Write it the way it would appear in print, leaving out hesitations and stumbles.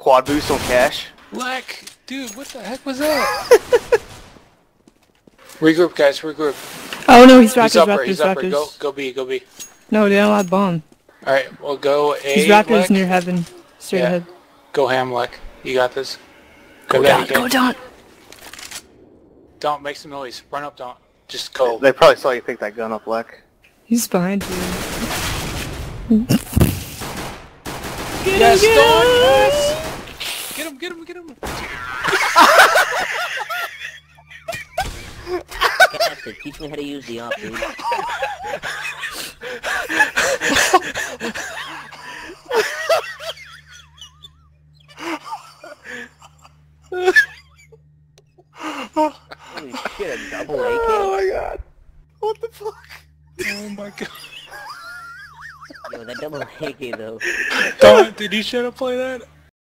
Quad boost on cash. Black, dude, what the heck was that? Regroup, guys, regroup. Oh no, he's He's Raptors, upper, he's upper. Raptors. Go B, go B. No, they don't have bomb. Alright, we'll go A. He's Raptors Lek. near heaven. Straight ahead. Go ham, Lek. You got this. Go down, go down. Don't make some noise. Run up, don't. Just go. They probably saw you pick that gun up, Lek. He's behind you. Yes, Dawn, yes! Get him, get him, get him! Teach me how to use the op, dude. Holy shit, a double AK? Oh my god. What the fuck? Oh my god. Yo, that double AK though. Dawn, did you shut up play that?